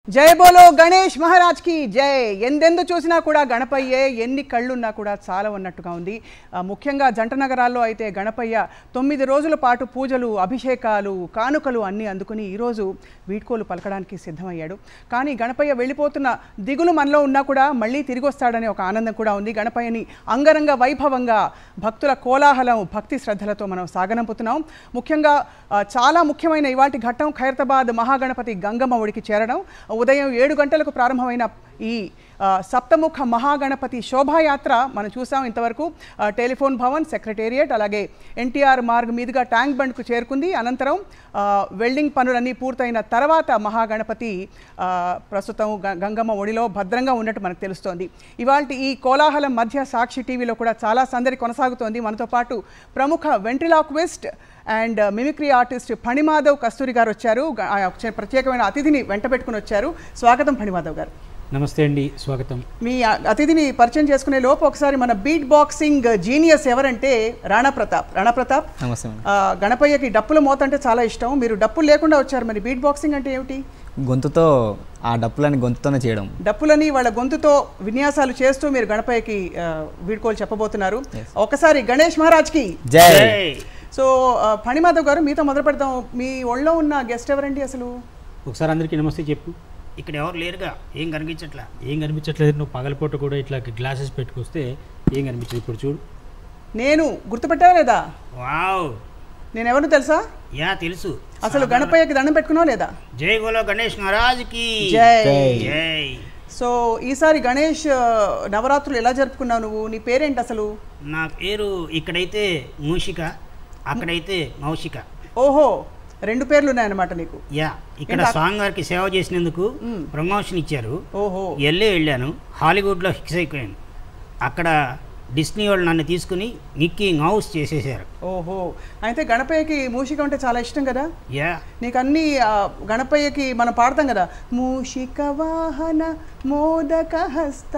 జై బోలో గణేష్ మహారాజ్ కి జై. ఎందెందు చూసినా కూడా గణపయ్యే, ఎన్ని కళ్ళున్నా కూడా చాలా ఉన్నట్టుగా ఉంది. ముఖ్యంగా జంట నగరాల్లో అయితే గణపయ్య 9 రోజుల పాటు పూజలు, అభిషేకాలు, కానుకలు అన్నీ అందుకుని ఈరోజు వీడ్కోలు పలకడానికి సిద్ధమయ్యాడు. కానీ గణపయ్య వెళ్ళిపోతున్న దిగులు మనలో ఉన్నా కూడా మళ్ళీ తిరిగి వస్తాడనే ఒక ఆనందం కూడా ఉంది. గణపయ్యని అంగరంగ వైభవంగా భక్తుల కోలాహలం, భక్తి శ్రద్ధలతో మనం సాగనంపుతున్నాం. ముఖ్యంగా చాలా ముఖ్యమైన ఇవాటి ఘట్టం ఖైరతాబాద్ మహాగణపతి గంగమ్మ ఒడికి చేరడం. ఉదయం 7 గంటలకు ప్రారంభమైన ఈ సప్తముఖ మహాగణపతి శోభాయాత్ర మనం చూసాం. ఇంతవరకు టెలిఫోన్ భవన్, సెక్రటేరియట్, అలాగే ఎన్టీఆర్ మార్గ్ మీదుగా ట్యాంక్ బండ్కు చేరుకుంది. అనంతరం వెల్డింగ్ పనులన్నీ పూర్తయిన తర్వాత మహాగణపతి ప్రస్తుతం గంగమ్మ ఒడిలో భద్రంగా ఉన్నట్టు మనకు తెలుస్తోంది. ఇవాళ ఈ కోలాహలం మధ్య సాక్షి టీవీలో కూడా చాలా సందడి కొనసాగుతోంది. మనతో పాటు ప్రముఖ ventriloquist and mimicry artist Phanimadhav Kasturi garu వచ్చారు. ప్రత్యేకమైన అతిథిని వెంట పెట్టుకుని వచ్చారు. స్వాగతం ఫణిమాధవ్ గారు. నమస్తే అండి, స్వాగతం. మీ అతిథిని పరిచయం చేసుకునే లోపు ఒకసారి మన బీట్ బాక్సింగ్ జీనియస్ ఎవరంటే రాణా ప్రతాప్. రాణా ప్రతాప్, గణపయ్యకి డప్పుల మోత అంటే చాలా ఇష్టం. మీరు డప్పులు లేకుండా వచ్చారు, మరి బీట్ బాక్సింగ్ అంటే ఏమిటి? గొంతుతో ఆ డప్పులని గొంతుతోనే చేయడం. డప్పులని వాళ్ళ గొంతుతో విన్యాసాలు చేస్తూ మీరు గణపయ్యకి వీడ్కోలు చెప్పబోతున్నారు. ఒకసారి గణేష్ మహారాజ్కి జై. సో ఫణిమాధవ్ గారు, మీతో మొదలు పెడతాం. మీ ఒళ్ళో ఉన్న గెస్ట్ ఎవరండి అసలు? ఒకసారి అందరికీ నమస్తే చెప్పు. ఇక్కడ ఎవరు లేరుగా, ఏం కనిపించట్లేదు. నువ్వు పగలపూట కూడా ఇట్లా గ్లాసెస్ పెట్టుకొస్తే ఏం కనిపించదు. ఇప్పుడు చూడు, నేను గుర్తుపెట్టావా లేదా? వావ్, నేను ఎవరు తెలుసా? యా తెలుసు. అసలు గణపయ్యకి దండం పెట్టుకున్నావు లేదా? జై బోలో గణేష్ మహారాజ్కి జై. జై. సో ఈసారి గణేష్ నవరాత్రులు ఎలా జరుపుకున్నావు నువ్వు? నీ పేరేంటి అసలు? నా పేరు ఇక్కడైతే మూషిక, అక్కడైతే మౌషిక. ఓహో, 2 పేర్లు ఉన్నాయన్నమాట నీకు. యా, ఇక్కడ స్వామి గారికి సేవ చేసినందుకు ప్రమోషన్ ఇచ్చారు. ఓహో, వెళ్ళాను. హాలీవుడ్లో ఫిక్స్ అయిపోయాను. అక్కడ డిస్నీ వాళ్ళు నన్ను తీసుకుని మిక్కీ మౌస్ చేసేసారు. ఓహో, అయితే గణపయ్యకి మూషిక అంటే చాలా ఇష్టం కదా? యా, నీకు అన్ని గణపయ్యకి మనం పాడతాం కదా, మూషిక వాహన మోదక హస్త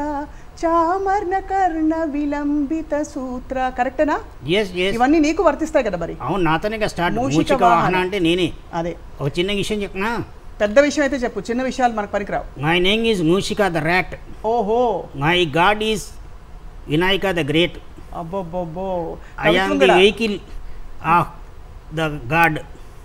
చామర్ణ కర్ణ విలంబిత సూత్ర, కరెక్టేనా? ఇవన్నీ నీకు వర్తిస్తాయి కదా మరి? అవును, నాతోనే స్టార్ట్. మూషిక వాహన అంటే నేనే. అదే, ఒక చిన్న విషయం చెప్పనా? పెద్ద విషయం అయితే చెప్పు, చిన్న విషయాలు మనకు పనికిరావు. My name is Mooshika the rat. ఓహో, my god is Vinayaka the great. అబ్బోబ్బో, I am the vehicle of the god.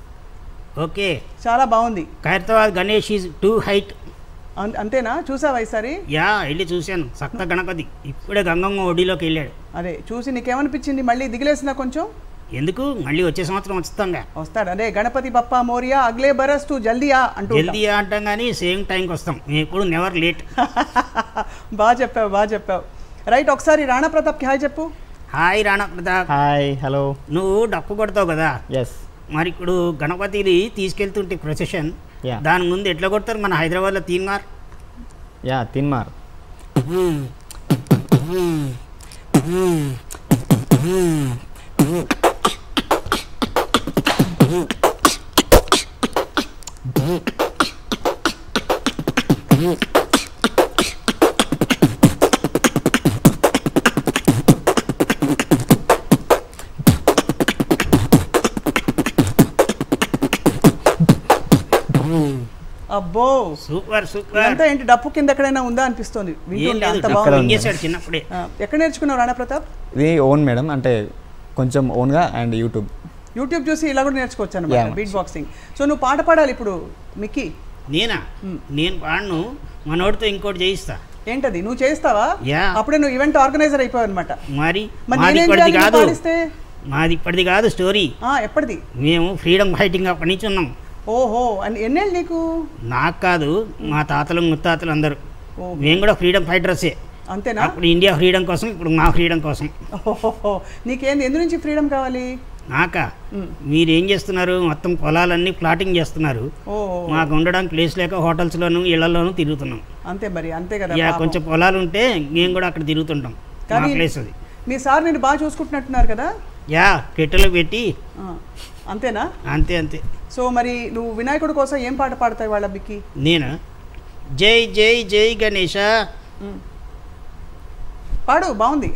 Okay, చాలా బాగుంది. Khairatabad Ganesh is too height. అంతేనా? చూసావా ఈసారి? యా, వెళ్ళి చూశాను. సప్త గణపతి ఇప్పుడే గంగమ్మ ఒడిలోకి వెళ్ళాడు. అదే చూసి నీకేమనిపించింది? మళ్ళీ దిగిలేసిందా కొంచెం? ఎందుకు, మళ్ళీ వచ్చే సంవత్సరం వస్తాంగా. వస్తాడు. అదే గణపతి బప్పా మోరియా, అగ్లే బరస్ టు జల్దియా అంటూ. జల్దియా అంటాం కానీ సేమ్ టైంకి వస్తాం. మేము ఎప్పుడు నెవర్ లేట్. బాగా చెప్పావు, బాగా చెప్పావు. రైట్, ఒకసారి రాణా ప్రతాప్కి హాయ్ చెప్పు. Hi Rana Pratap. Hi, hello. నువ్వు డప్పు కొడతావు కదా? ఎస్. మరి ఇప్పుడు గణపతిని తీసుకెళ్తుంటే ప్రొసెషన్, దాని ముందు ఎట్లా కొడతారు మన హైదరాబాద్లో? తీన్మార్. యా, తీన్మార్. అబ్బో, సూపర్ సూపర్. అంతా ఏంటి, డప్పు కింద ఎక్కడైనా ఉందా అనిపిస్తుంది. చిన్నప్పుడే. ఎక్కడ నేర్చుకున్నావు రాణా ప్రతాప్? ఇది ఓన్ మేడం, అంటే కొంచెం ఓన్గా. అండ్ యూట్యూబ్ చూసి ఇలా కూడా నేర్చుకోవచ్చు అన్నమాట బీట్ బాక్సింగ్. సో నువ్వు పాట పాడాలి ఇప్పుడు మిక్కీ. నేనా? నేను పాడను, మనోడితో ఇంకోటి చేయిస్తా. ఏంటది? నువ్వు చేస్తావా? అప్పుడే నువ్వు ఈవెంట్ ఆర్గనైజర్ అయిపోయావు అనమాట. మాది ఇప్పటిది కాదు స్టోరీ. ఎప్పటిది? మేము ఫ్రీడమ్ ఫైటింగ్ అప్పటి నుంచి ఉన్నాం. ఓహో, ఎన్నేళ్ళు నీకు? నాకు కాదు, మా తాతలు ముత్తాతలు అందరూ. మేము కూడా ఫ్రీడమ్ ఫైటర్సే. అంతేనా? అప్పుడు ఇండియా ఫ్రీడమ్ కోసం, ఇప్పుడు మా ఫ్రీడమ్ కోసం. ఓహో, నీకేంది, ఎందు నుంచి ఫ్రీడమ్ కావాలి? నాకా? మీరేం చేస్తున్నారు? మొత్తం పొలాలన్నీ ప్లాటింగ్ చేస్తున్నారు. మాకు ఉండడానికి ప్లేస్ లేక హోటల్స్లోను ఇళ్లలోనూ తిరుగుతున్నాం. అంతే మరి, అంతే కదా. కొంచెం పొలాలు ఉంటే మేము కూడా అక్కడ తిరుగుతుంటాం. ప్లేస్ అది. మీ సార్ నేను బాగా చూసుకుంటున్నట్టున్నారు కదా? యా, కెట్టెలు పెట్టి. అంతేనా? అంతే అంతే. సో మరి నువ్వు వినాయకుడి కోసం ఏం పాట పాడతావు వాళ్ళ బిక్కి? నేను జై జై జై గణేష పాడు, బాగుంది.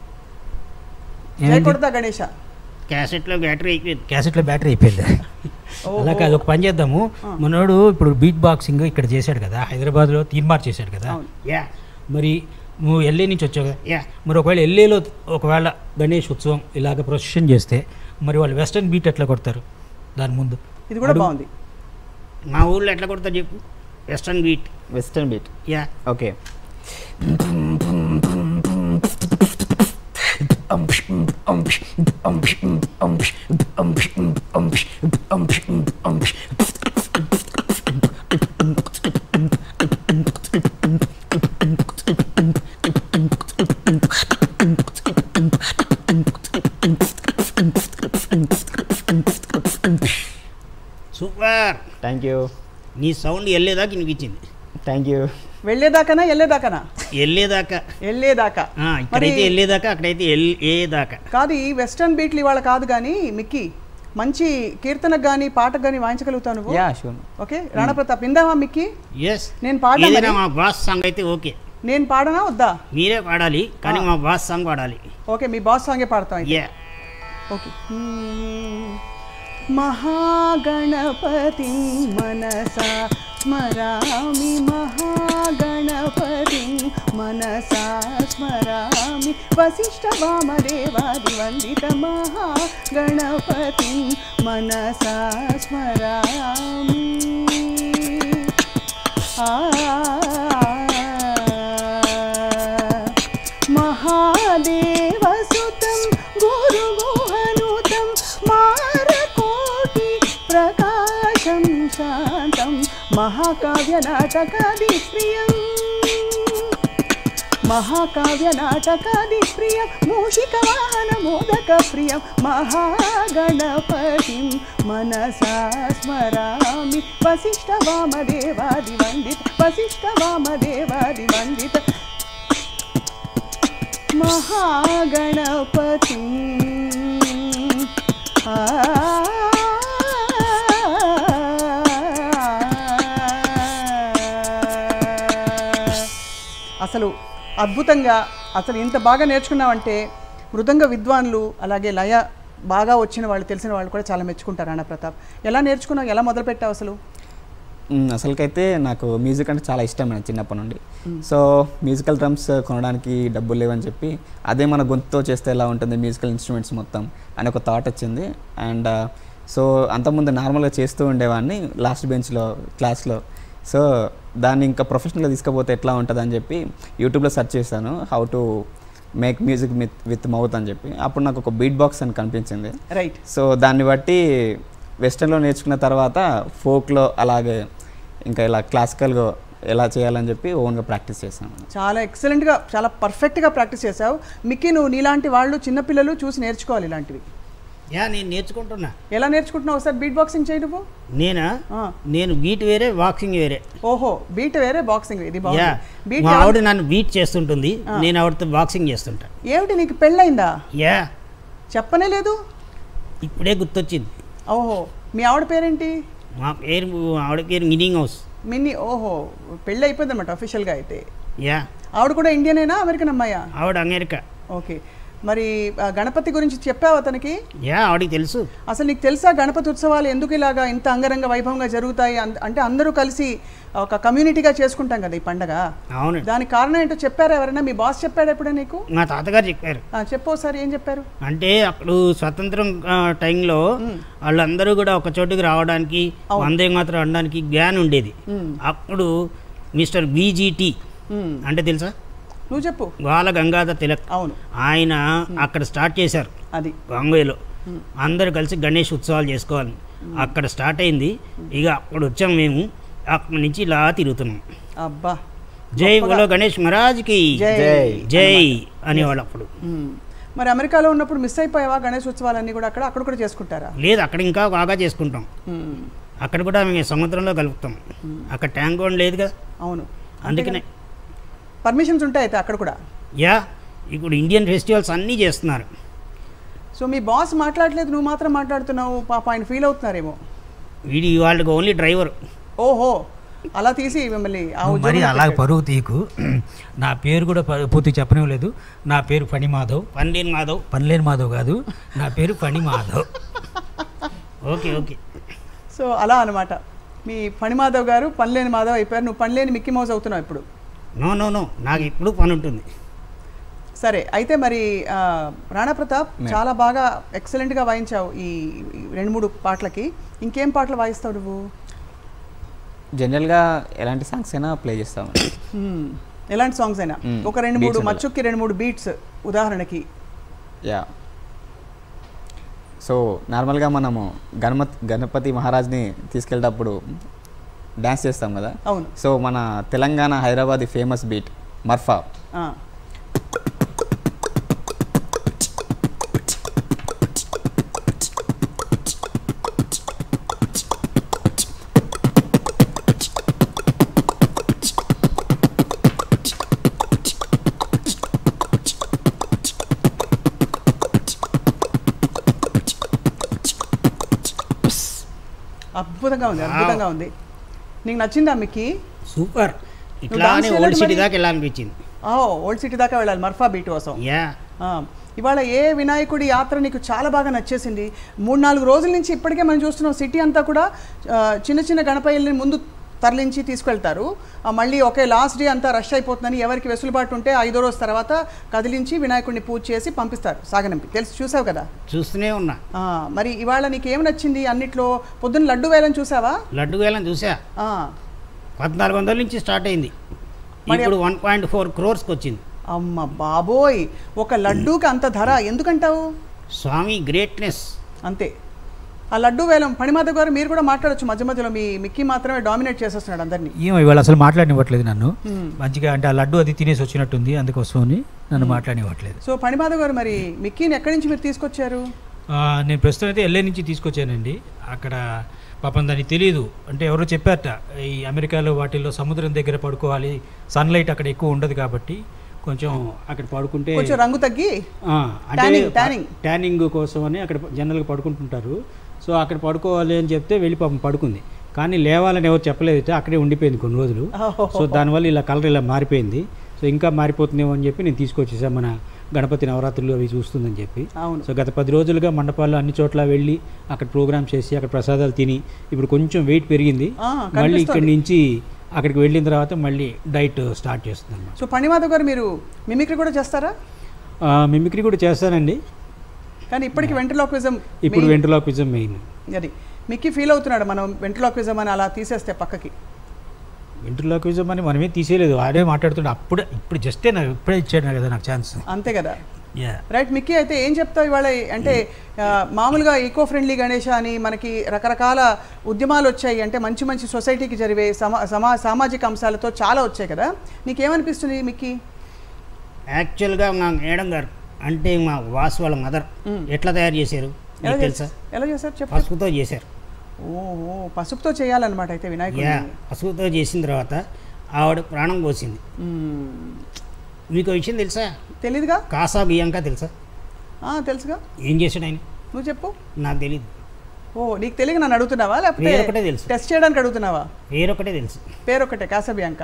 జై కొడతా గణేష. క్యాసెట్లో బ్యాటరీ అయిపోయింది. అలా కాదు, ఒక పని చేద్దాము. మనోడు ఇప్పుడు బీట్ బాక్సింగ్ ఇక్కడ చేశాడు కదా, హైదరాబాద్లో తీన్మార్ చేశాడు కదా. యా మరి నువ్వు ఎల్ఏ నుంచి వచ్చావు కదా. యా మరి ఒకవేళ ఎల్ఏలో ఒకవేళ గణేష్ ఉత్సవం ఇలాగ ప్రొసెషన్ చేస్తే మరి వాళ్ళు వెస్టర్న్ బీట్ ఎట్లా కొడతారు దాని ముందు? ఇది కూడా బాగుంది. మా ఊళ్ళో ఎట్లా కొడతారు చెప్పు? Western beat. Yeah okay. Super. Thank you. నీ సౌండ్ వెళ్ళేదాకా వినిపించింది. Thank you. వెళ్ళేదాకానా వెళ్ళేదాకానా? వెళ్ళేదాకా. ఇక్కడైతే వెళ్ళేదాకా, అక్కడైతే వెళ్ళేదాకా కాదు. ఈ వెస్టర్న్ బీట్లు ఇవాళ కాదు కానీ మిక్కీ మంచి కీర్తనకు కానీ పాటకు కానీ వాయించగలుగుతావు నువ్వు? Yeah sure. Okay Rana Pratap ఇందామా మిక్కీ? ఎస్. నేను పాడనా? మా బాస్ సాంగ్ అయితే ఓకే. నేను పాడనా వద్దా? మీరే పాడాలి కానీ మా బాస్ సాంగ్ పాడాలి. ఓకే మీ బాస్ సాంగే పాడతాం. Yeah okay. మహాగణపతి మనసా స్మరామి, మహాగణపతి మనసా స్మరామి, వశిష్ఠ వామదేవాది వందిత మహాగణపతి మనసా స్మరామి. మహాదేవసుతం గురుగుహనుతం మారకోటి ప్రకాశం శాంతం మహాకావ్యనాటకాది ప్రియం, మహాకావ్యనాటకాది ప్రియం మూషిక వాహన మోదక ప్రియం, మహాగణపతిం మనసా స్మరామి, వశిష్ఠ వామదేవాది వందిత, వశిష్ఠ వామదేవాది వందిత మహాగణపతిం. అసలు అద్భుతంగా, అసలు ఇంత బాగా నేర్చుకున్నావంటే మృదంగ విద్వాన్లు అలాగే లయ బాగా వచ్చిన వాళ్ళు తెలిసిన వాళ్ళు కూడా చాలా మెచ్చుకుంటారు. రాణా ప్రతాప్ ఎలా నేర్చుకున్నావు, ఎలా మొదలుపెట్టావు అసలు? అసలుకైతే నాకు మ్యూజిక్ అంటే చాలా ఇష్టం నేను చిన్నప్పటి నుండి. సో మ్యూజికల్ డ్రమ్స్ కొనడానికి డబ్బులు లేవని చెప్పి అదే మన గొంతుతో చేస్తే ఎలా ఉంటుంది మ్యూజికల్ ఇన్స్ట్రుమెంట్స్ మొత్తం అని ఒక థాట్ వచ్చింది. అండ్ సో అంతకుముందు నార్మల్గా చేస్తూ ఉండేవాడిని లాస్ట్ బెంచ్లో క్లాస్లో. సో దాన్ని ఇంకా ప్రొఫెషనల్గా తీసుకుపోతే ఎట్లా ఉంటుంది అని చెప్పి యూట్యూబ్లో సెర్చ్ చేశాను, how to make music with mouth అని చెప్పి. అప్పుడు నాకు ఒక బీట్ బాక్స్ అని కనిపించింది. రైట్. సో దాన్ని బట్టి వెస్టర్న్లో నేర్చుకున్న తర్వాత ఫోక్లో అలాగే ఇంకా ఇలా క్లాసికల్గా ఎలా చేయాలని చెప్పి ఓన్గా ప్రాక్టీస్ చేశాను. చాలా ఎక్సలెంట్గా, చాలా పర్ఫెక్ట్గా ప్రాక్టీస్ చేసావు మిక్కీ. నువ్వు నీలాంటి వాళ్ళు చిన్నపిల్లలు చూసి నేర్చుకోవాలి ఇలాంటివి. యా నేను నేర్చుకుంటున్నా. ఎలా నేర్చుకుంటున్నావు? ఒకసారి బీట్ బాక్సింగ్ చేయి నువ్వు. నేను బీట్ వేరే బాక్సింగ్ వేరే. ఓహో బీట్ వేరే బాక్సింగ్ ఇది బీట్. ఆవిడ నన్ను బీట్ చేస్తుంటుంది, నేను ఆవిడతో బాక్సింగ్ చేస్తుంటా. ఏమిటి నీకు పెళ్ళయిందా? యా చెప్పనే లేదు. ఇప్పుడే గుర్తొచ్చింది. ఓహో మీ ఆవిడ పేరేంటి? మా పేరు ఆవిడ పేరు మినింగ్ హౌస్. మినీ. ఓహో పెళ్ళి అయిపోయింది అనమాట అఫీషియల్గా అయితే. యా. ఆవిడ కూడా ఇండియనేనా అమెరికన్ అమ్మాయా? ఆవిడ అమెరికా. ఓకే. మరి గణపతి గురించి చెప్పావు అతనికి? యా ఆవిడకి తెలుసు. అసలు నీకు తెలుసా గణపతి ఉత్సవాలు ఎందుకు ఇలాగా ఇంత అంగరంగ వైభవంగా జరుగుతాయి? అంటే అందరూ కలిసి ఒక కమ్యూనిటీగా చేసుకుంటాం కదా ఈ పండగ. అవును. దానికి కారణం ఏంటో చెప్పారా ఎవరైనా? మీ బాస్ చెప్పాడు ఎప్పుడే నీకు? మా తాతగారు చెప్పారు. చెప్పు సార్ ఏం చెప్పారు? అంటే అప్పుడు స్వతంత్రం టైంలో వాళ్ళందరూ కూడా ఒక చోటుకి రావడానికి, వందే మాత్రం అనడానికి గ్యాన్ ఉండేది. అప్పుడు మిస్టర్ బీజీటీ అంటే తెలుసా? నువ్వు చెప్పు. బాల గంగాధర్ తిలక్. అవును. ఆయన అక్కడ స్టార్ట్ చేశారు. అది బాంబేలో అందరూ కలిసి గణేష్ ఉత్సవాలు చేసుకోవాలి. అక్కడ స్టార్ట్ అయింది. ఇక అప్పుడు వచ్చాం మేము. అక్కడి నుంచి ఇలా తిరుగుతున్నాం. అబ్బా జై బోలో గణేష్ మహారాజ్కి జై అనేవాళ్ళు అప్పుడు. మరి అమెరికాలో ఉన్నప్పుడు మిస్ అయిపోయావా గణేష్ ఉత్సవాలన్నీ కూడా? అక్కడ కూడా చేసుకుంటారా? లేదు, అక్కడ ఇంకా బాగా చేసుకుంటాం. అక్కడ కూడా మేము సముద్రంలో కలుపుతాం. అక్కడ ట్యాంక్ కూడా లేదు కదా. అవును. అందుకనే పర్మిషన్స్ ఉంటాయి అయితే అక్కడ కూడా. యా ఇప్పుడు ఇండియన్ ఫెస్టివల్స్ అన్నీ చేస్తున్నారు. సో మీ బాస్ మాట్లాడలేదు, నువ్వు మాత్రం మాట్లాడుతున్నావు. పాప ఆయన ఫీల్ అవుతున్నారేమో. వీడి వాళ్ళకి ఓన్లీ డ్రైవర్. ఓహో అలా తీసి మిమ్మల్ని మరి అలా పరువు తీకు. నా పేరు కూడా పూర్తి చెప్పనివ్వలేదు. నా పేరు ఫణిమాధవ్. పనిలేని మాధవ్ కాదు, నా పేరు ఫణిమాధవ్. Okay okay. సో అలా అనమాట. మీ ఫణిమాధవ్ గారు పనిలేని మాధవ్ అయిపోయారు, నువ్వు పనిలేని మిక్కీ మౌజ్ అవుతున్నావు ఇప్పుడు. నో నో నో, నాకు ఎప్పుడు పని ఉంటుంది. సరే, అయితే మరి రాణా ప్రతాప్ చాలా బాగా ఎక్సలెంట్గా వాయించావు ఈ 2-3 పాటలకి. ఇంకేం పాటలు వాయిస్తావు నువ్వు? జనరల్గా ఎలాంటి సాంగ్స్ అయినా ప్లే చేస్తాము. ఎలాంటి సాంగ్స్ అయినా? ఒక 2-3 మచ్చుక్కి 2-3 బీట్స్ ఉదాహరణకి. యా, సో నార్మల్గా మనము గణపతి మహారాజ్ని తీసుకెళ్ళేటప్పుడు డ్యాన్స్ చేస్తాం కదా. అవును. సో మన తెలంగాణ హైదరాబాద్ ఫేమస్ బీట్ మర్ఫా. అద్భుతంగా ఉంది, అద్భుతంగా ఉంది. నీకు నచ్చిందా మిక్కీ? సూపర్. ఇట్లానే ఓల్డ్ సిటీ దాకా వెళ్ళాలనిపించింది. ఓల్డ్ సిటీ దాకా వెళ్ళాలి మర్ఫా బీట్ కోసం. యా, ఇవాళ ఏ వినాయకుడి యాత్ర నీకు చాలా బాగా నచ్చేసింది? 3-4 రోజుల నుంచి ఇప్పటికే మనం చూస్తున్నాం సిటీ అంతా కూడా చిన్న చిన్న గణపయ్యల్ని ముందు తరలించి తీసుకెళ్తారు. మళ్ళీ ఒకే లాస్ట్ డే అంతా రష్ అయిపోతుందని ఎవరికి వెసులుబాటు ఉంటే 5వ రోజు తర్వాత కదిలించి వినాయకుడిని పూజ చేసి పంపిస్తారు సాగనంపి. తెలిసి చూసావు కదా? చూస్తూనే ఉన్నా. మరి ఇవాళ నీకేం నచ్చింది అన్నిట్లో? పొద్దున్న లడ్డు వేలం చూసావా? లడ్డు వేలం చూసా. 1400 నుంచి స్టార్ట్ అయింది, ఇప్పుడు 1.4 crores వచ్చింది. అమ్మ బాబోయ్, ఒక లడ్డూకి అంత ధర ఎందుకంటావు? స్వామి గ్రేట్నెస్ అంతే. ఆ లడ్డు వేలం ఫణిమాధవ్ గారు మీరు కూడా మాట్లాడొచ్చు మధ్య మధ్యలో. మీ మిక్కీ మాత్రమే డామినేట్ చేసేస్తున్నాడు అందరినీ. ఏమో ఇవాళ అసలు మాట్లాడనివ్వట్లేదు నన్ను. మంచిగా అంటే ఆ లడ్డు అది తినేసి వచ్చినట్టుంది, అందుకోసమని నన్ను మాట్లాడనివ్వట్లేదు. సో ఫణిమాధవ్ గారు, మరి మిక్కీని ఎక్కడి నుంచి మీరు తీసుకొచ్చారు? నేను ప్రస్తుతం అయితే LA నుంచి తీసుకొచ్చానండి. అక్కడ పాపం దానికి తెలియదు, అంటే ఎవరో చెప్పారట ఈ అమెరికాలో వాటిల్లో సముద్రం దగ్గర పడుకోవాలి, సన్లైట్ అక్కడ ఎక్కువ ఉండదు కాబట్టి కొంచెం అక్కడ పడుకుంటే కొంచెం రంగు తగ్గి అంటే ట్యానింగ్ కోసం అని అక్కడ జనరల్గా పడుకుంటుంటారు. సో అక్కడ పడుకోవాలి అని చెప్తే వెళ్ళి పాపం పడుకుంది, కానీ లేవాలని ఎవరు చెప్పలేదు, అక్కడే ఉండిపోయింది కొన్ని రోజులు. సో దానివల్ల ఇలా కలర్ ఇలా మారిపోయింది. సో ఇంకా మారిపోతుందేమో అని చెప్పి నేను తీసుకొచ్చేసాను, మన గణపతి నవరాత్రులు అవి చూస్తుందని చెప్పి. సో గత 10 రోజులుగా మండపాల్లో అన్ని చోట్ల వెళ్ళి అక్కడ ప్రోగ్రామ్ చేసి అక్కడ ప్రసాదాలు తిని ఇప్పుడు కొంచెం వెయిట్ పెరిగింది. మళ్ళీ ఇక్కడి నుంచి అక్కడికి వెళ్ళిన తర్వాత మళ్ళీ డైట్ స్టార్ట్ చేస్తున్నాను. సో ఫణిమాధవ్ గారు, మీరు మిమిక్రీ కూడా చేస్తారా? మిమిక్రీ కూడా చేస్తానండి, కానీ ఇప్పటికి వెంట్రలోక్విజం. ఇప్పుడు వెంట్రలోక్విజం మెయిన్. అది మిక్కీ ఫీల్ అవుతున్నాడు మనం వెంట్రలోక్విజం అని అలా తీసేస్తే పక్కకి. వెంట్రలోక్విజం అని మనమే తీసేయలేదు, ఆడే మాట్లాడుతుండే. ఇప్పుడు జస్టే నాకు ఇప్పుడే ఇచ్చాడు కదా నాకు ఛాన్స్. అంతే కదా, రైట్. మిక్కీ, అయితే ఏం చెప్తావు ఇవాళ? అంటే మామూలుగా ఈకో ఫ్రెండ్లీ గణేష అని మనకి రకరకాల ఉద్యమాలు వచ్చాయి, అంటే మంచి మంచి సొసైటీకి జరిగే సామాజిక అంశాలతో చాలా వచ్చాయి కదా. నీకేమనిపిస్తుంది మిక్కీ? యాక్చువల్గా మా మేడం గారు అంటే మా వాస్ వాళ్ళ మదర్ ఎట్లా తయారు చేశారు తెలుసా? ఎలా చేశారు చెప్పు. పసుపుతో చేశారు. ఓహో, పసుపుతో చేయాలన్నమాట అయితే వినాయకుడు. పసుపుతో చేసిన తర్వాత ఆవిడ ప్రాణం పోసింది. మీకు విషయం తెలుసా? తెలీదుగా. కాసా బియ్యంకా తెలుసా? తెలుసుగా. ఏం చేశాడు ఆయన? నువ్వు చెప్పు. నాకు తెలీదు. నీకు తెలియక నన్ను అడుగుతున్నావా, లేకపోతే ఒకటే తెలుసు టెస్ట్ చేయడానికి అడుగుతున్నావా? పేరొకటే తెలుసు. పేరొకటే, కాసాబియాంకా.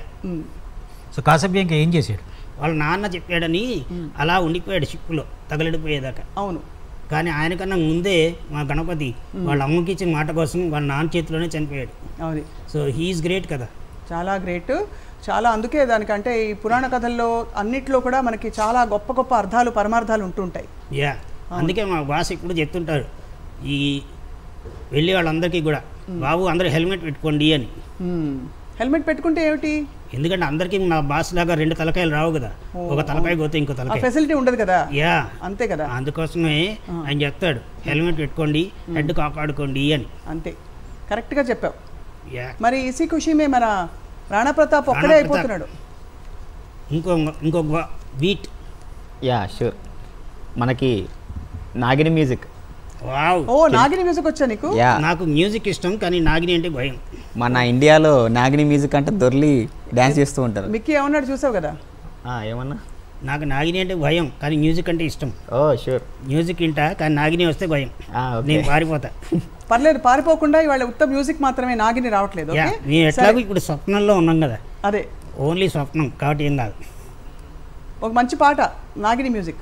సో కాసాబియాంకా ఏం చేశాడు? వాళ్ళ నాన్న చెప్పాడని అలా ఉండిపోయాడు షిప్పులో తగలడిపోయేదాకా. అవును. కానీ ఆయనకన్నా ముందే మా గణపతి వాళ్ళ అమ్మకి ఇచ్చిన మాట కోసం వాళ్ళ నాన్న చేతిలోనే చనిపోయాడు. అవును. సో హీఈస్ గ్రేట్ కదా. చాలా గ్రేట్. చాలా, అందుకే దానికంటే ఈ పురాణ కథల్లో అన్నిట్లో కూడా మనకి చాలా గొప్ప గొప్ప అర్థాలు పరమార్థాలు ఉంటుంటాయి. అందుకే మా బాస్ ఇప్పుడు చెప్తుంటారు ఈ వెళ్ళి వాళ్ళందరికీ కూడా, బాబు అందరూ హెల్మెట్ పెట్టుకోండి అని. హెల్మెట్ పెట్టుకుంటే ఏమిటి? ఎందుకంటే అందరికీ మా బాస్ లాగా 2 తలకాయలు రావు కదా, ఒక తలకాయ పోతే ఇంకో తలకాయ ఫెసిలిటీ ఉండదు కదా. అంతే కదా. అందుకోసమే ఆయన చెప్తాడు హెల్మెట్ పెట్టుకోండి, హెడ్ కాపాడుకోండి అని. అంతే, కరెక్ట్గా చెప్పావు. మరి ఇసి ఖుషిమే మన రాణా ప్రతాప్ ఒక్కడే అయిపోతున్నాడు. ఇంకొక బీట్. షూర్. మనకి నాగిని మ్యూజిక్. నాగిని మ్యూజిక్ వచ్చా నీకు? నాకు మ్యూజిక్ ఇష్టం, కానీ నాగిని అంటే భయం. మన ఇండియాలో నాగిని మ్యూజిక్ అంటే దొర్లి డ్యాన్స్ చేస్తూ ఉంటారు. మిక్కీ ఏమన్నాడు చూసావు కదా? ఏమన్నా? నాకు నాగిని అంటే భయం, కానీ మ్యూజిక్ అంటే ఇష్టం. షూర్. మ్యూజిక్ వింటా, కానీ నాగిని వస్తే భయం, నేను పారిపోతా. పర్లేదు, పారిపోకుండా ఇవాళ ఉత్త మ్యూజిక్ మాత్రమే, నాగిని రావట్లేదు. నేను ఎట్లాగో ఇప్పుడు స్వప్నంలో ఉన్నాం కదా. అదే, ఓన్లీ స్వప్నం కాబట్టి ఏం కాదు. ఒక మంచి పాట నాగిని మ్యూజిక్.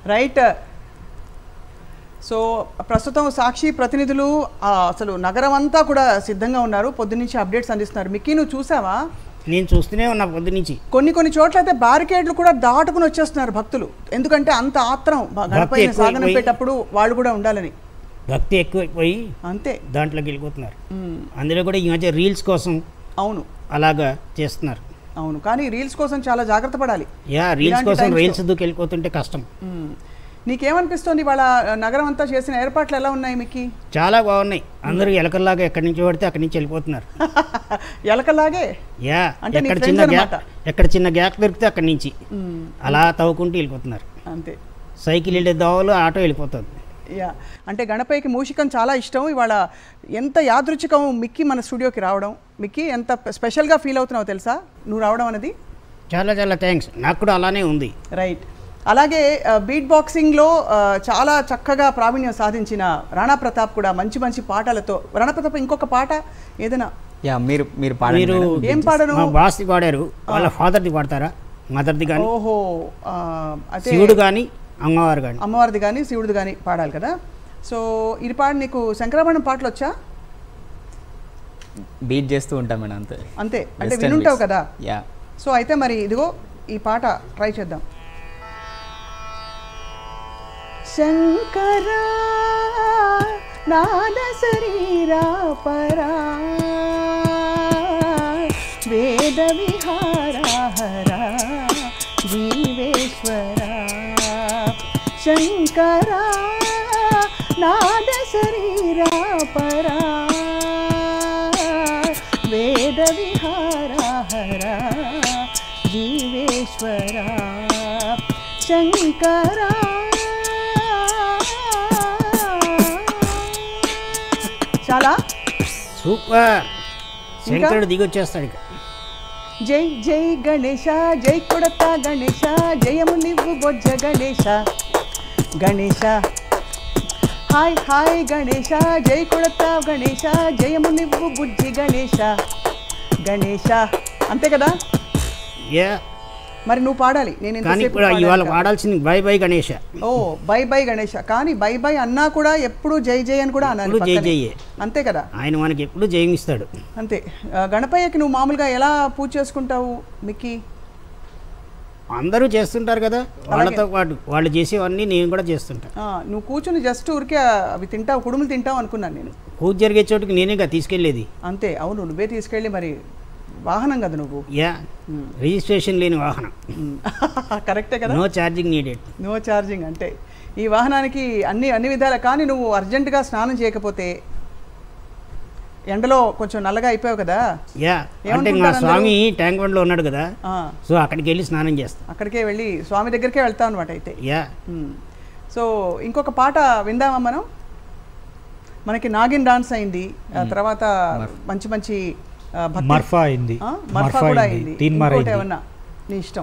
రైట్. సో ప్రస్తుతం సాక్షి ప్రతినిధులు అసలు నగరం అంతా కూడా సిద్ధంగా ఉన్నారు, పొద్దున్నుంచి అప్డేట్స్ అందిస్తున్నారు. మిక్కీ నువ్వు చూసావా? నేను చూస్తూనే ఉన్నా పొద్దు నుంచి. కొన్ని చోట్ల అయితే బ్యారికేడ్లు కూడా దాటుకుని వచ్చేస్తున్నారు భక్తులు, ఎందుకంటే అంత ఆత్రం గణపతిని సాగనంపేటప్పుడు వాళ్ళు కూడా ఉండాలని. భక్తి ఎక్కువైపోయి అంతే దాంట్లోకి వెళ్ళిపోతున్నారు. అందులో కూడా ఈ మధ్య రీల్స్ కోసం అవును అలాగా చేస్తున్నారు. అవును, కానీ రీల్స్ కోసం చాలా జాగ్రత్త పడాలి. రీల్స్ కోసం రీల్స్ దూకి వెళ్ళిపోతుంటే కష్టం. నీకేమనిపిస్తుంది వాళ్ళ నగరం అంతా చేసిన ఏర్పాట్లు ఎలా ఉన్నాయి మీకు? చాలా బాగున్నాయి. అందరూ ఎలకల్లాగా ఎక్కడి నుంచి పడితే అక్కడి నుంచి వెళ్ళిపోతున్నారు. ఎలకలాగే ఎక్కడ చిన్న గ్యాప్ దొరికితే అక్కడి నుంచి అలా తవ్వుకుంటూ వెళ్ళిపోతున్నారు. అంతే, సైకిల్ వెళ్ళే దోవలు ఆటో వెళ్ళిపోతుంది. అంటే గణపయ్యకి మూషికం చాలా ఇష్టం. ఇవాళ ఎంత యాదృచ్ఛికం మిక్కీ మన స్టూడియోకి రావడం. మిక్కీ ఎంత స్పెషల్గా ఫీల్ అవుతున్నావు తెలుసా నువ్వు రావడం అనేది? చాలా చాలా థ్యాంక్స్, నాకు కూడా అలానే ఉంది. రైట్. అలాగే బీట్ బాక్సింగ్లో చాలా చక్కగా ప్రావీణ్యం సాధించిన రాణా ప్రతాప్ కూడా మంచి మంచి పాటలతో. రాణా ప్రతాప్ ఇంకొక పాట ఏదైనా మీరు ఏం పాడను? బాస్ది పాడారు, వాళ్ళ ఫాదర్ది పాడతారా? మదర్ది కానీ, ఓహో, శివుడు కానీ అమ్మవారు కానీ, అమ్మవారిది కానీ శివుడిది కానీ పాడాలి కదా. సో ఇది పాడి నీకు శంకరాభరణం పాటలు వచ్చా? బీట్ చేస్తూ ఉంటాం మేడం. అంతే అంతే, అంటే వినుంటావు కదా. యా. సో అయితే మరి ఇదిగో ఈ పాట ట్రై చేద్దాం. శంకరా నాద శరీరా పరా వేద విహారా హరా జీవేశ్వరా. శంకరా నాద శరీరా పరా వేద విహారా హరా జీవేశ్వరా. శంకరా చాలా సూపర్. శంకరుడు దిగొచ్చేస్తాడు ఇక. జై జై గణేశ, జై కొడతా గణేశ, జయము నివ్వు బొజ్జ గణేశ. గణేశ హాయ్ హాయ్ గణేశ, జై కొడతా గణేశ, జయము నివ్వు బుజ్జి గణేశ. గణేశ అంతే కదా. మరి నువ్వు పాడాలి, నేను ఇవాళ పాడాల్సింది బై బై గణేశ. ఓ బై బై గణేశ, కానీ బై బై అన్నా కూడా ఎప్పుడు జై జై అని కూడా అనాలి. జై జయ అంతే కదా, ఆయన మనకి ఎప్పుడు జయమిస్తాడు. అంతే. గణపయ్యకి నువ్వు మామూలుగా ఎలా పూజ చేసుకుంటావు మిక్కీ? అందరూ చేస్తుంటారు కదా, వాళ్ళతో పాటు వాళ్ళు చేసేవన్నీ నేను కూడా చేస్తుంటా. నువ్వు కూర్చుని జస్ట్ ఊరికే అవి తింటావు, కుడుములు తింటావు అనుకున్నాను నేను. పూజ జరిగే చోటుకి నేనేగా తీసుకెళ్లేది. అంతే, అవును, నువ్వే తీసుకెళ్ళి. మరి వాహనం కదా నువ్వు? రిజిస్ట్రేషన్ లేని వాహనం. కరెక్టే కదా, no charging needed. No charging అంటే ఈ వాహనానికి అన్ని విధాల. కానీ నువ్వు అర్జెంటుగా స్నానం చేయకపోతే ఎండలో కొంచెం నల్లగా అయిపోయావు కదా. అంటే మా స్వామి ట్యాంక్ బండ్లో ఉన్నాడు కదా, సో అక్కడికి వెళ్ళి స్నానం చేస్తా. అక్కడికే వెళ్ళి స్వామి దగ్గరికే వెళ్తావు అనమాట అయితే. సో ఇంకొక పాట విందామా మనం? మనకి నాగిన్ డాన్స్ అయింది, తర్వాత మంచి మంచి మర్ఫా అయింది, మర్ఫా కూడా అయింది. ఇంకోటి ఏమన్నా నీ ఇష్టం?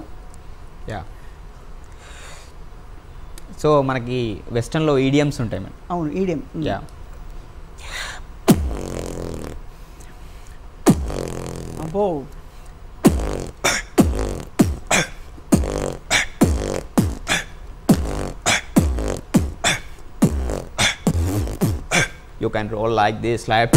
సో మనకి వెస్టర్న్లో ఈడియమ్స్ ఉంటాయి మేడం. అవును, ఈడియం. యా. అబ్బో, you can roll like this, like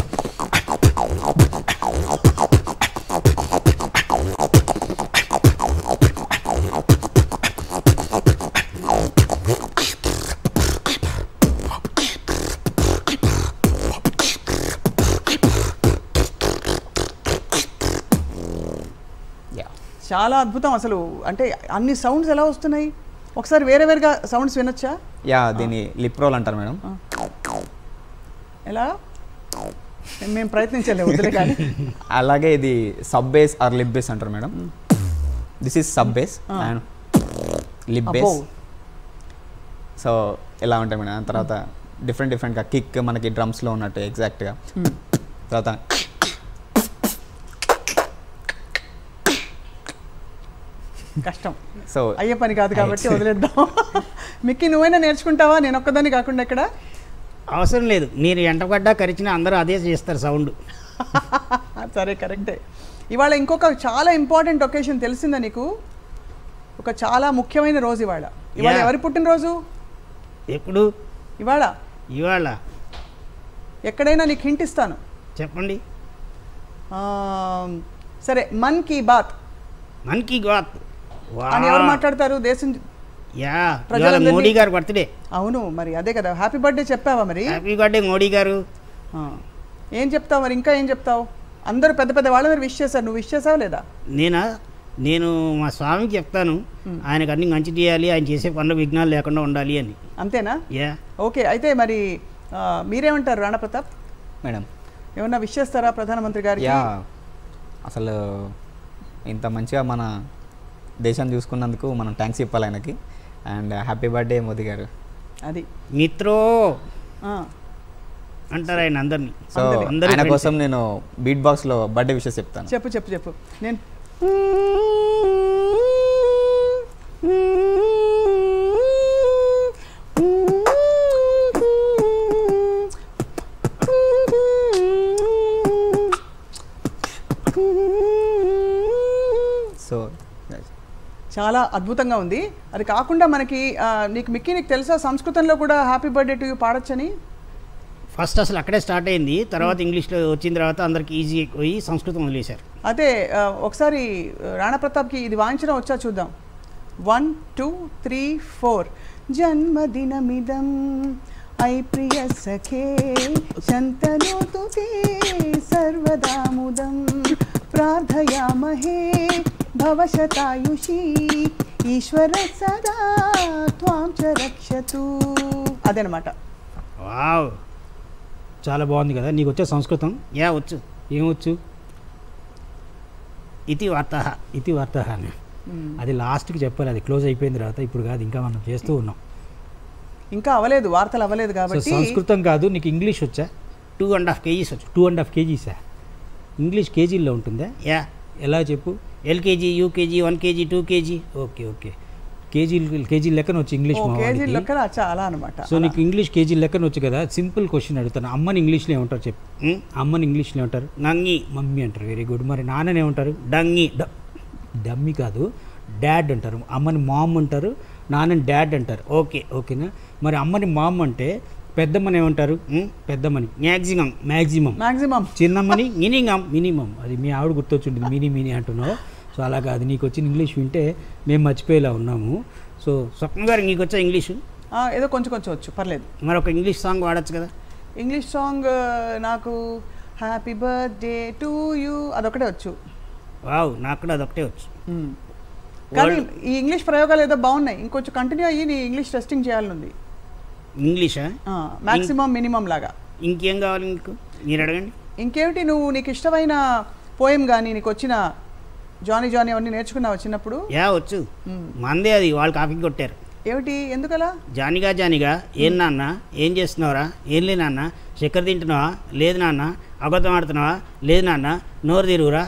చాలా అద్భుతం అసలు. అంటే అన్ని సౌండ్స్ ఎలా వస్తున్నాయి? ఒకసారి వేరేగా సౌండ్స్ వినొచ్చా? యా, దీన్ని లిప్ రోల్ అంటారు మేడం. ఎలా? మేము ప్రయత్నించలేము వదిలే కానీ. అలాగే ఇది sub base or lip base అంటారు madam. This is sub base and lip base. So ఎలా ఉంటాయి మేడం. తర్వాత డిఫరెంట్గా కిక్ మనకి డ్రమ్స్లో ఉన్నట్టు ఎగ్జాక్ట్గా. తర్వాత కష్టం, సో అయ్యే పని కాదు కాబట్టి వదిలేద్దాం. మిక్కీ నువ్వైనా నేర్చుకుంటావా? నేను ఒక్కదాన్ని కాకుండా ఇక్కడ. అవసరం లేదు, మీరు ఎంటపడ్డా కరిచినా అందరూ అదే చేస్తారు సౌండ్. సరే, కరెక్టే. ఇవాళ ఇంకొక చాలా ఇంపార్టెంట్ ఒకేషన్ తెలిసిందా నీకు? ఒక చాలా ముఖ్యమైన రోజు ఇవాళ. ఎవరి పుట్టినరోజు? ఎప్పుడు? ఇవాళ ఇవాళ ఎక్కడైనా నీకు హింట్ ఇస్తాను. చెప్పండి. సరే, మన్ కీ బాత్ మన్ కీ బాత్ అని ఎవరు మాట్లాడతారు దేశం? యా, మోడీ గారు బర్త్డే. అవును, మరి అదే కదా. హ్యాపీ బర్త్డే చెప్పావా మరి? హ్యాపీ బర్త్డే మోడీ గారు. ఏం చెప్తావు మరి? ఇంకా ఏం చెప్తావు? అందరూ పెద్ద పెద్ద వాళ్ళు మీరు విష్ చేశారు, నువ్వు విష్ చేసావా లేదా? నేను మా స్వామికి చెప్తాను, ఆయనకు అన్ని మంచి చేయాలి, ఆయన చేసే పనులు విఘ్నాలు లేకుండా ఉండాలి అని. అంతేనా? యా. ఓకే, అయితే మరి మీరేమంటారు రాణా ప్రతాప్? మేడం ఏమన్నా విష్ చేస్తారా ప్రధానమంత్రి గారికి? యా, అసలు ఇంత మంచిగా మన దేశాన్ని చూసుకున్నందుకు మనం థ్యాంక్స్ చెప్పాలి ఆయనకి. అండ్ హ్యాపీ బర్త్డే మోదీ గారు. అది మిత్రో అంటారు ఆయన అందరినీ. సో ఆయన కోసం నేను బీట్ బాక్స్లో బర్త్డే విషెస్ చెప్తాను. చెప్పు చెప్పు చెప్పు. నేను సో చాలా అద్భుతంగా ఉంది. అది కాకుండా మనకి నీకు తెలుసా సంస్కృతంలో కూడా హ్యాపీ బర్త్డే టు యూ పాడొచ్చని? ఫస్ట్ అసలు అక్కడే స్టార్ట్ అయింది, తర్వాత ఇంగ్లీష్లో వచ్చిన తర్వాత అందరికి ఈజీ పోయి సంస్కృతం వదిలేశారు. అదే ఒకసారి రాణా ప్రతాప్కి ఇది వాయించడం వచ్చా చూద్దాం. 1 2 3 4 జన్మదినమిదం ఐ ప్రియ సఖే శంతనోతుతే సర్వదాముదం ప్రార్థయామహే భవశతాయుషీ ఈశ్వర సదా త్వాం చ రక్షతు. అదనమాట. వావ్, చాలా బాగుంది కదా. నీకు వచ్చే సంస్కృతం? యా, వచ్చు. ఏమొచ్చు? ఇది వార్త అని అది లాస్ట్కి చెప్పాలి. అది క్లోజ్ అయిపోయిన తర్వాత, ఇప్పుడు కాదు, ఇంకా మనం చేస్తూ ఉన్నాం. ఇంకా అవ్వలేదు, వార్తలు అవ్వలేదు కాబట్టి. సంస్కృతం కాదు. నీకు ఇంగ్లీష్ వచ్చా? 2.5 kgs వచ్చు. 2.5 kgsా? ఇంగ్లీష్ కేజీల్లో ఉంటుందా? యా. ఎలా చెప్పు? LKG, UKG, 1 kg, 2 kg. Okay, KG లెక్కన వచ్చి ఇంగ్లీష్. అలా అనమాట. సో నీకు ఇంగ్లీష్ కేజీ లెక్కన వచ్చు కదా. సింపుల్ క్వశ్చన్ అడుగుతాను. అమ్మని ఇంగ్లీష్లో ఏమంటారు చెప్పు? అమ్మని ఇంగ్లీష్లో ఏమంటారు? నంగి. మమ్మీ అంటారు. Very good. మరి నాన్నని ఏమంటారు? డంగి. డమ్మీ కాదు, డాడ్ అంటారు. అమ్మని మామ్ అంటారు, నాన్నని డాడ్ అంటారు. ఓకేనా? మరి అమ్మని మామ్ అంటే పెద్దమ్మని ఏమంటారు? పెద్దమ్మని మ్యాక్సిమం. చిన్నమ్మని మినిమం. అది మీ ఆవిడ గుర్తొచ్చుంటుంది, మినీ అంటున్నావు. సో అలా కాదు. నీకు వచ్చిన ఇంగ్లీష్ వింటే మేము మర్చిపోయేలా ఉన్నాము. సో స్వప్న గారు నీకు వచ్చా ఇంగ్లీషు? ఏదో కొంచెం వచ్చు, పర్లేదు. మరి ఒక ఇంగ్లీష్ సాంగ్ వాడచ్చు కదా. ఇంగ్లీష్ సాంగ్ నాకు హ్యాపీ బర్త్డే టు యూ అదొకటే వచ్చు. వావ్, నాకు కూడా అదొకటే వచ్చు. కానీ ఈ ఇంగ్లీష్ ప్రయోగాలు ఏదో బాగున్నాయి. ఇంకొంచెం కంటిన్యూ అయ్యి నీ ఇంగ్లీష్ టెస్టింగ్ చేయాలనుంది. ఇంగ్లీషా? మ్యాక్సిమం మినిమం లాగా. ఇంకేం కావాలి మీకు? మీరు అడగండి. ఇంకేమిటి? నీకు ఇష్టమైన పోయం కానీ నీకు వచ్చిన జానీ అవన్నీ నేర్చుకున్నావు చిన్నప్పుడు? యా, వచ్చు. మందే అది, వాళ్ళు కాపీ కొట్టారు. ఏమిటి? ఎందుకలా? జానిగా ఏం నాన్న, ఏం చేస్తున్నావురా? ఏం లే నాన్న. చక్కెర తింటున్నావా? లేదు నాన్న. అబద్ధం ఆడుతున్నావా? లేదు నాన్న. నోరు తిరుగురా?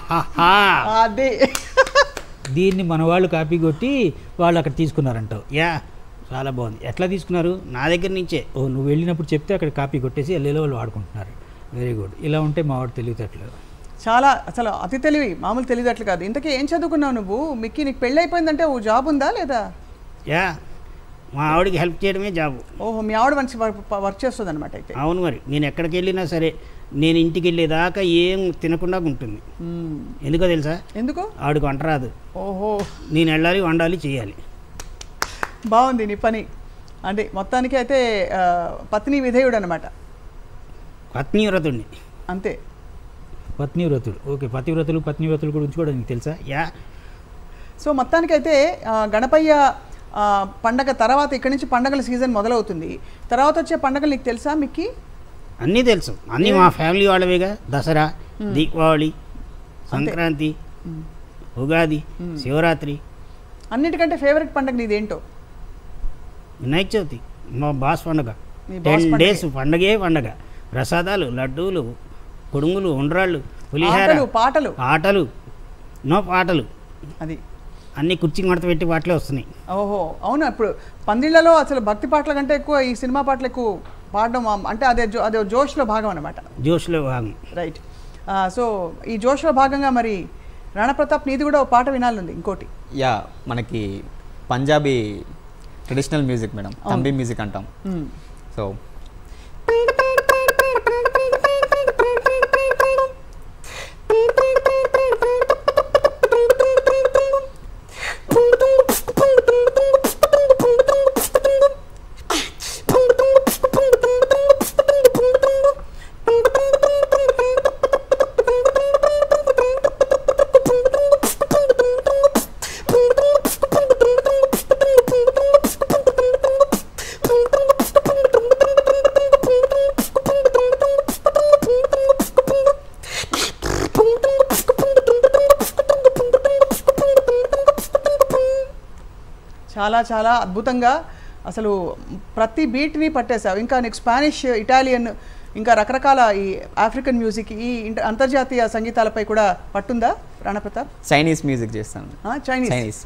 అదే. దీన్ని మన వాళ్ళు కాపీ కొట్టి వాళ్ళు అక్కడ తీసుకున్నారంటావు? యా, చాలా బాగుంది. ఎట్లా తీసుకున్నారు? నా దగ్గర నుంచే. నువ్వు వెళ్ళినప్పుడు చెప్తే అక్కడ కాపీ కొట్టేసి వెళ్ళేలో వాళ్ళు వాడుకుంటున్నారు. Very good. ఇలా ఉంటే మా వాడు తెలివితేటలు చాలా, అసలు అతి తెలివి, మామూలు తెలివితేటలు కాదు. ఇంతకీ ఏం చదువుకున్నావు నువ్వు? మిక్కీ, నీకు పెళ్ళి అయిపోయిందంటే ఓ జాబ్ ఉందా లేదా? యా, మా ఆవిడకి హెల్ప్ చేయడమే జాబు. ఓహో, మీ ఆవిడ మంచి వర్క్ చేస్తుంది అనమాట అయితే. అవును, మరి నేను ఎక్కడికి వెళ్ళినా సరే, నేను ఇంటికి వెళ్ళేదాకా ఏం తినకుండా ఉంటుంది. ఎందుకో తెలుసా? ఎందుకు? ఆవిడకి వంట రాదు. ఓహో, నేను వెళ్ళాలి, వండాలి, చేయాలి. బాగుంది నీ పని. అంటే మొత్తానికి అయితే పత్ని విధేయుడు అనమాట. పత్నివ్రతుడిని. అంతే, పత్నివ్రతుడు. ఓకే, పత్నివ్రతుల గురించి కూడా నీకు తెలుసా? యా. సో మొత్తానికైతే గణపయ్య పండగ తర్వాత ఇక్కడి నుంచి పండగల సీజన్ మొదలవుతుంది. తర్వాత వచ్చే పండగలు నీకు తెలుసా మిక్కీ? అన్నీ తెలుసు. అన్నీ మా ఫ్యామిలీ వాళ్ళవేగా. దసరా, దీపావళి, సంక్రాంతి, ఉగాది, శివరాత్రి. అన్నిటికంటే ఫేవరెట్ పండగ నీదేంటో? వినాయక చవితి, మా బాస్ పండుగ. 10 days పండగ. ప్రసాదాలు, లడ్డూలు, కొడుములు, ఉండ్రాళ్ళు, పులిహార, ఆటలు, నో పాటలు. అది అన్ని కుర్చీకి మడత పెట్టి పాటలే వస్తున్నాయి. ఓహో, అవును. ఇప్పుడు పందిళ్లలో అసలు భక్తి పాటల కంటే ఎక్కువ ఈ సినిమా పాటలు ఎక్కువ పాడడం, అంటే అదే జోష్లో భాగం అనమాట. జోష్లో భాగం, రైట్. సో ఈ జోష్లో భాగంగా మరి రాణా ప్రతాప్ నీది కూడా ఒక పాట వినాలంది ఇంకోటి. యా, మనకి పంజాబీ ట్రెడిషనల్ మ్యూజిక్ మేడం, తంబి మ్యూజిక్ అంటాం. సో చాలా చాలా అద్భుతంగా అసలు ప్రతి బీట్ని పట్టేశావు. ఇంకా నీకు స్పానిష్, ఇటాలియన్, ఇంకా రకరకాల ఈ ఆఫ్రికన్ మ్యూజిక్, ఈ అంతర్జాతీయ సంగీతాలపై కూడా పట్టుందా రాణా ప్రతాప్? చైనీస్ మ్యూజిక్ చేస్తాను. చైనీస్.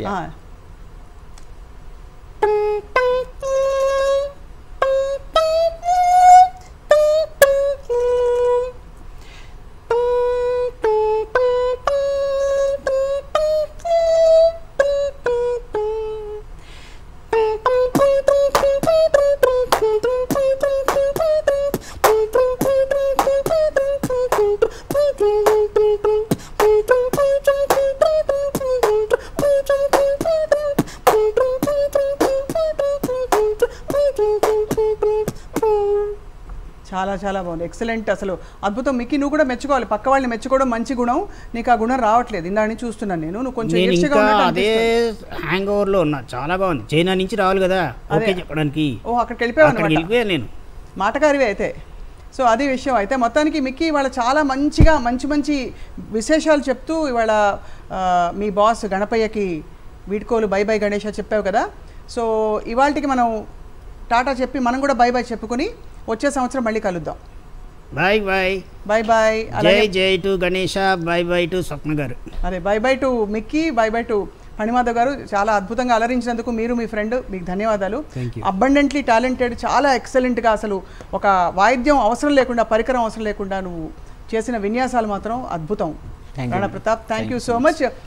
చాలా చాలా బాగుంది, ఎక్సలెంట్, అసలు అద్భుతం. మిక్కీ నువ్వు కూడా మెచ్చుకోవాలి, పక్క వాళ్ళని మెచ్చుకోవడం మంచి గుణం, నీకు ఆ గుణం రావట్లేదు. ఇందాని చూస్తున్నాను నేను, నువ్వు కొంచెం అదే హ్యాంగ్ ఓవర్ లో ఉన్నా. చాలా బాగుంది. చైనా నుంచి రావాలి కదా ఓకే చెప్పడానికి. అక్కడికి వెళ్ళిపోయాను నేను, మాటకారివే అయితే. సో అది విషయం. అయితే మొత్తానికి మిక్కీ ఇవాళ చాలా మంచిగా మంచి మంచి విశేషాలు చెప్తూ ఇవాళ మీ బాస్ గణపయ్యకి వీడ్కోలు బై బై గణేష చెప్పావు కదా. సో ఇవాళకి మనం టాటా చెప్పి మనం కూడా బై బై చెప్పుకొని వచ్చే సంవత్సరం మళ్ళీ కలుద్దాం. Bye bye. Bye bye. జై to Ganesha, bye bye to Swapna గారు. అదే bye bye to Mickey, bye bye to Phanimadhav గారు. చాలా అద్భుతంగా అలరించినందుకు మీరు, మీ ఫ్రెండ్, మీకు ధన్యవాదాలు. అబండెంట్లీ టాలెంటెడ్, చాలా ఎక్సలెంట్గా, అసలు ఒక వాయిద్యం అవసరం లేకుండా, పరికరం అవసరం లేకుండా నువ్వు చేసిన విన్యాసాలు మాత్రం అద్భుతం Rana Pratap. Thank you so much.